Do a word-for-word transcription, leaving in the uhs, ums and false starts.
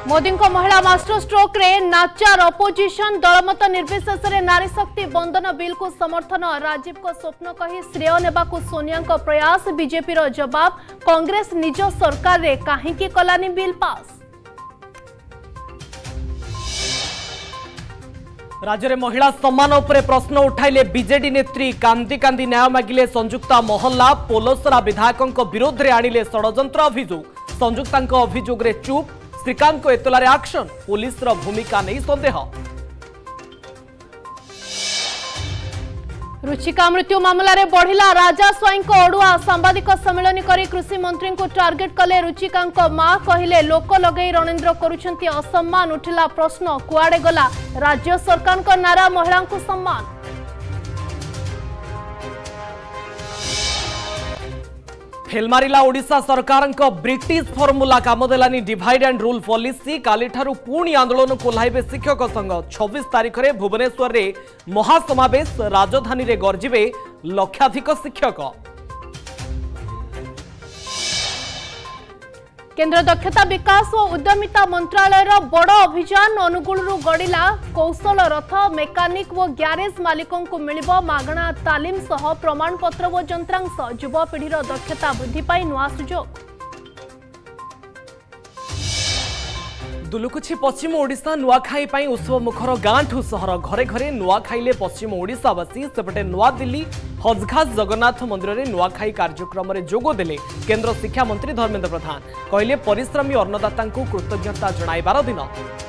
मोदी को महिला master stroke रे नाचार अपोजिशन दलमत निर्विशेष रे नारी शक्ति बंधन बिल को समर्थन राजीव को स्वप्न कही श्रेय नेबा को सोनिया को प्रयास बीजेपी रो जवाब कांग्रेस निज सरकार रे काहेकि कलानी बिल पास। राज्य में महिला सम्मान उपरे प्रश्न उठाइले बीजेडी नेत्री कांदी कांदी न्याय मागिले संजुक्ता मोहल्ला पोलसरा विधायकों विरोध में आनिले षड्यंत्र अभियोग संजुक्ता अभियोग रे चुप श्रीकांत एतलार एक्शन पुलिस रो भूमिका नहीं संदेह। रुचिका मृत्यु मामला रे बढ़िला राजा स्वाई को ओडुआ सांबादिक सम्मेलन करी कृषि मंत्री को टार्गेट कले रुचिका मां कहले लोक लगई रणेंद्र करुछंती असम्मान उठिला प्रश्न कुआडे गला राज्य सरकार को नारा महिला को सम्मान। फेल मारिला ओडिशा सरकार ब्रिटिश फॉर्मूला काम देलानी डिवाइड एंड रूल पॉलिसी काली ठारू पुणी आंदोलन को ओह्लाइबे शिक्षक संघ छब्बीस तारीख में भुवनेश्वर रे महासमावेश राजधानी रे गर्जिबे लक्षाधिक शिक्षक। केंद्र दक्षता विकास और उद्यमिता मंत्रालय बड़ अभियान अनुगुल गड़िला कौशल रथ मेकानिक व ग्यारेज मालिकों को मिलिबो मागणा तालीम सह प्रमाणपत्र व यंत्रांश युवपीढ़ीर दक्षता वृद्धि पाई नुआ सुजोग। दुलुकुछि पश्चिम ओडिशा नुआखाई पाई उत्सव मुखर गांठू सहर घरे घरे नुआ खाइले पश्चिम ओडिशावासी सेपटे नुआ दिल्ली हजघास जगन्नाथ मंदिर में नुआखाई कार्यक्रम में जोग देले केंद्र शिक्षा मंत्री धर्मेंद्र प्रधान कहले परिश्रमी अन्नदाता कृतज्ञता जणाइबार दिन।